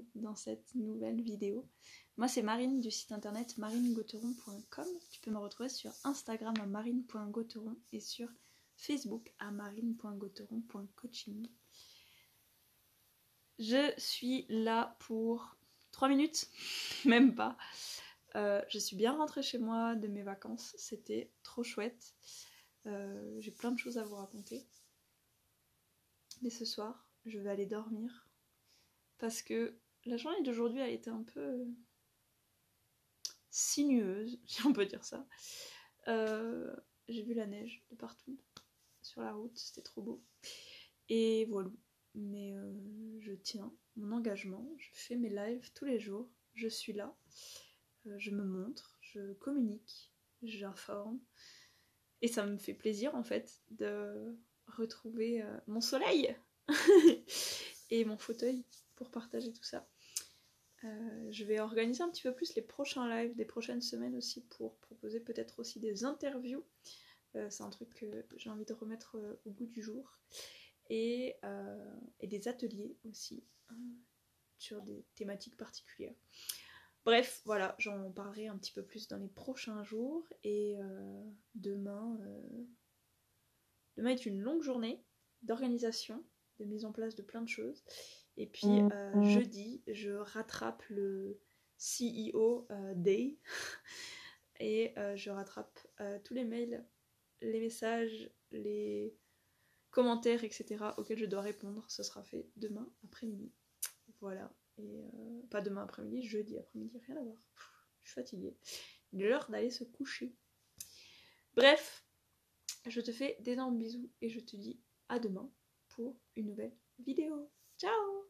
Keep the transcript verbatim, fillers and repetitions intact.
bienvenue dans cette nouvelle vidéo. Moi c'est Marine du site internet marine gauteron point com. Tu peux me retrouver sur Instagram à marine point gauteron et sur Facebook à marine point gauteron point coaching. Je suis là pour trois minutes, même pas. Euh, je suis bien rentrée chez moi de mes vacances, c'était trop chouette. Euh, j'ai plein de choses à vous raconter. Mais ce soir, je vais aller dormir. Parce que la journée d'aujourd'hui a été un peu sinueuse, si on peut dire ça. Euh, j'ai vu la neige de partout sur la route, c'était trop beau. Et voilà. Mais euh, je tiens mon engagement, je fais mes lives tous les jours, je suis là, euh, je me montre, je communique, j'informe. Et ça me fait plaisir en fait de retrouver euh, mon soleil et mon fauteuil pour partager tout ça. Euh, je vais organiser un petit peu plus les prochains lives des prochaines semaines aussi pour proposer peut-être aussi des interviews. Euh, c'est un truc que j'ai envie de remettre euh, au goût du jour. Et, euh, et des ateliers aussi euh, sur des thématiques particulières. Bref, voilà, j'en parlerai un petit peu plus dans les prochains jours. Et euh, demain, euh, demain est une longue journée d'organisation, de mise en place de plein de choses. Et puis euh, jeudi, je rattrape le C E O euh, Day et euh, je rattrape euh, tous les mails, les messages, les commentaires, et cetera auxquels je dois répondre. Ce sera fait demain après-midi. Voilà. Et euh, pas demain après-midi, jeudi après-midi, rien à voir. Pff, je suis fatiguée. Il est l'heure d'aller se coucher. Bref, je te fais d'énormes bisous et je te dis à demain pour une nouvelle vidéo. Ciao!